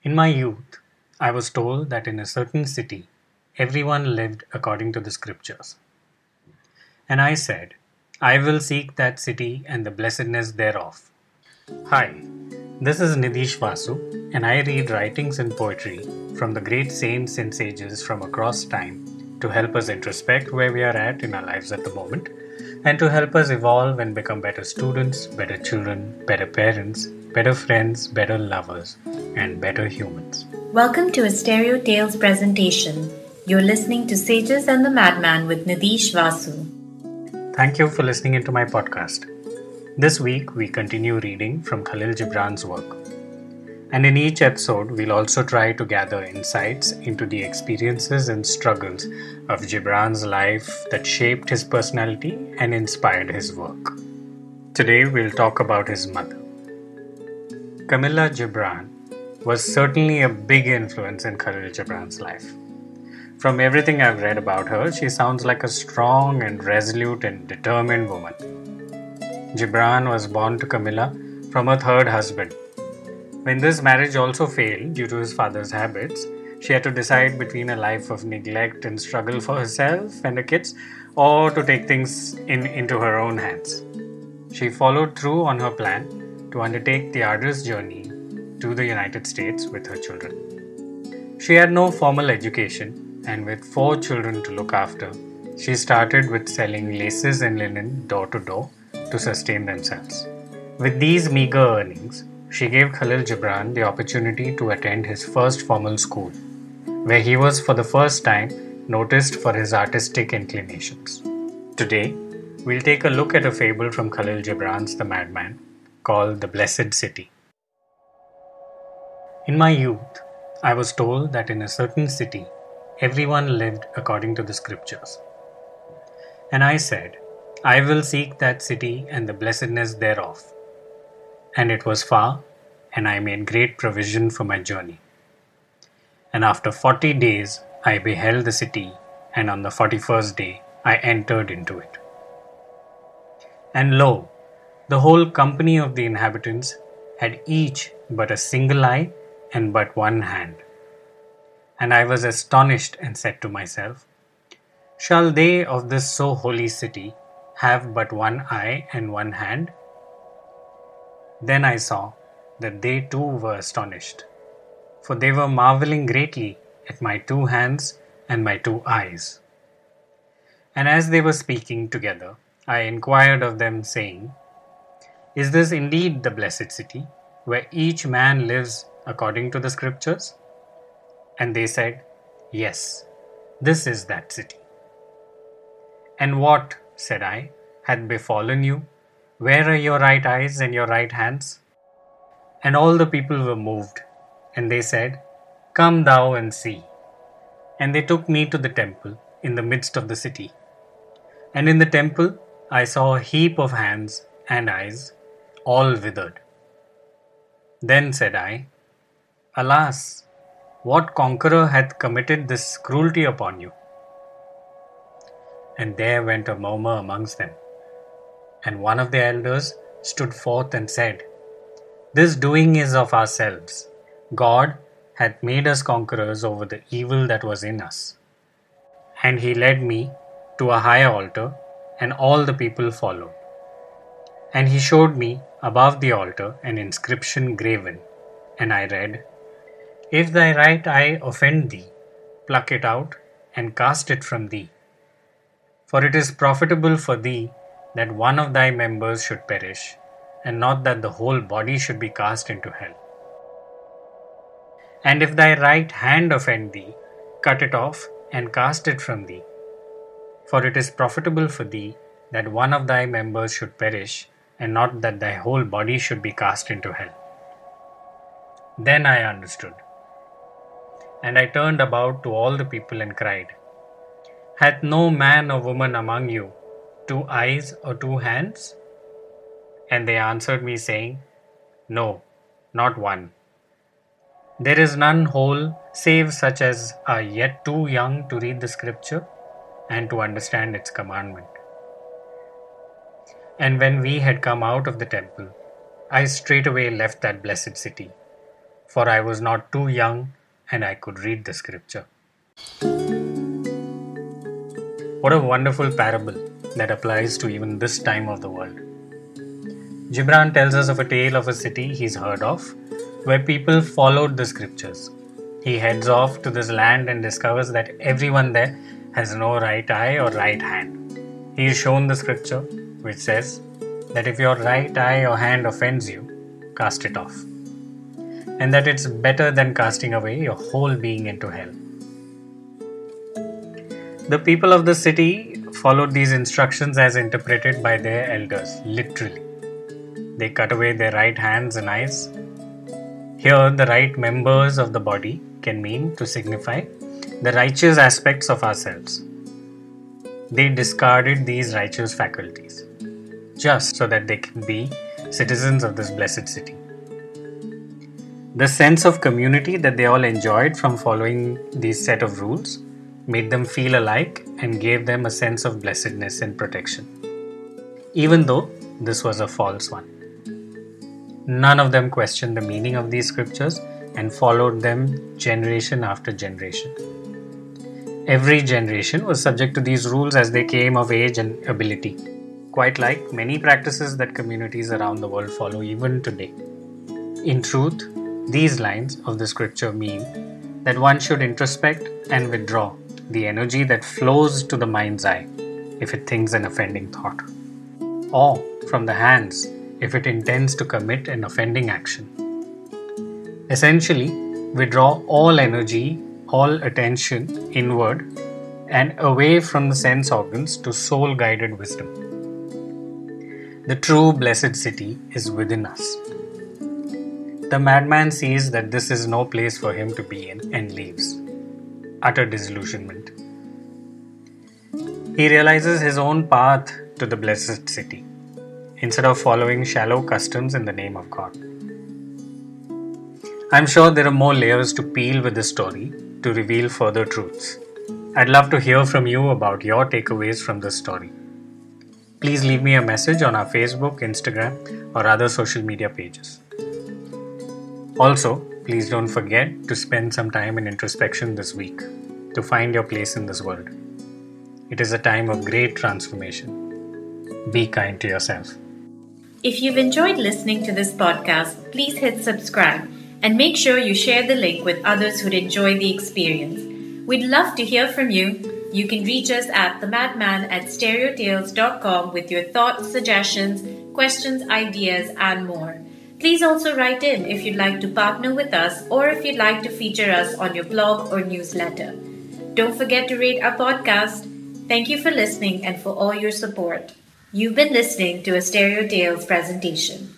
In my youth, I was told that in a certain city, everyone lived according to the scriptures. And I said, I will seek that city and the blessedness thereof. Hi, this is Nidish Vasu, and I read writings and poetry from the great saints and sages from across time to help us introspect where we are at in our lives at the moment and to help us evolve and become better students, better children, better parents, better friends, better lovers, and better humans. Welcome to a Stereo Tales presentation. You're listening to Sages and the Madman with Nidish Vasu. Thank you for listening into my podcast. This week, we continue reading from Khalil Gibran's work. And in each episode, we'll also try to gather insights into the experiences and struggles of Gibran's life that shaped his personality and inspired his work. Today, we'll talk about his mother. Kamila Gibran was certainly a big influence in Khalil Gibran's life. From everything I've read about her, she sounds like a strong and resolute and determined woman. Gibran was born to Kamila from her third husband. When this marriage also failed due to his father's habits, she had to decide between a life of neglect and struggle for herself and the kids or to take things into her own hands. She followed through on her plan to undertake the arduous journey to the United States with her children. She had no formal education, and with 4 children to look after, she started with selling laces and linen door to door to sustain themselves. With these meager earnings, she gave Khalil Gibran the opportunity to attend his first formal school, where he was for the first time noticed for his artistic inclinations. Today, we'll take a look at a fable from Khalil Gibran's The Madman called The Blessed City. In my youth, I was told that in a certain city, everyone lived according to the scriptures. And I said, I will seek that city and the blessedness thereof. And it was far, and I made great provision for my journey. And after 40 days, I beheld the city, and on the 41st day, I entered into it. And lo, the whole company of the inhabitants had each but a single eye and but one hand. And I was astonished and said to myself, shall they of this so holy city have but one eye and one hand? Then I saw that they too were astonished, for they were marveling greatly at my 2 hands and my 2 eyes. And as they were speaking together, I inquired of them, saying, is this indeed the blessed city, where each man lives according to the scriptures? And they said, yes, this is that city. And what, said I, hath befallen you? Where are your right eyes and your right hands? And all the people were moved, and they said, come thou and see. And they took me to the temple in the midst of the city. And in the temple I saw a heap of hands and eyes, all withered. Then said I, alas, what conqueror hath committed this cruelty upon you? And there went a murmur amongst them. And one of the elders stood forth and said, this doing is of ourselves. God hath made us conquerors over the evil that was in us. And he led me to a high altar, and all the people followed. And he showed me above the altar an inscription graven, and I read, if thy right eye offend thee, pluck it out and cast it from thee. For it is profitable for thee that one of thy members should perish, and not that the whole body should be cast into hell. And if thy right hand offend thee, cut it off and cast it from thee. For it is profitable for thee that one of thy members should perish, and not that thy whole body should be cast into hell. Then I understood. And I turned about to all the people and cried, hath no man or woman among you 2 eyes or 2 hands? And they answered me, saying, no, not one. There is none whole, save such as are yet too young to read the scripture and to understand its commandment. And when we had come out of the temple, I straightway left that blessed city, for I was not too young and I could read the scripture. What a wonderful parable that applies to even this time of the world. Gibran tells us of a tale of a city he's heard of, where people followed the scriptures. He heads off to this land and discovers that everyone there has no right eye or right hand. He is shown the scripture, which says that if your right eye or hand offends you, cast it off, and that it's better than casting away your whole being into hell. The people of the city followed these instructions as interpreted by their elders, literally. They cut away their right hands and eyes. Here, the right members of the body can mean to signify the righteous aspects of ourselves. They discarded these righteous faculties, just so that they can be citizens of this blessed city. The sense of community that they all enjoyed from following these set of rules made them feel alike and gave them a sense of blessedness and protection, even though this was a false one. None of them questioned the meaning of these scriptures and followed them generation after generation. Every generation was subject to these rules as they came of age and ability, quite like many practices that communities around the world follow even today. In truth, these lines of the scripture mean that one should introspect and withdraw the energy that flows to the mind's eye if it thinks an offending thought, or from the hands if it intends to commit an offending action. Essentially, withdraw all energy, all attention inward and away from the sense organs to soul-guided wisdom. The true blessed city is within us. The madman sees that this is no place for him to be in and leaves. Utter disillusionment. He realizes his own path to the blessed city, instead of following shallow customs in the name of God. I'm sure there are more layers to peel with this story to reveal further truths. I'd love to hear from you about your takeaways from this story. Please leave me a message on our Facebook, Instagram, or other social media pages. Also, please don't forget to spend some time in introspection this week to find your place in this world. It is a time of great transformation. Be kind to yourself. If you've enjoyed listening to this podcast, please hit subscribe and make sure you share the link with others who'd enjoy the experience. We'd love to hear from you. You can reach us at themadman@stereotales.com with your thoughts, suggestions, questions, ideas, and more. Please also write in if you'd like to partner with us or if you'd like to feature us on your blog or newsletter. Don't forget to rate our podcast. Thank you for listening and for all your support. You've been listening to a Stereo Tales presentation.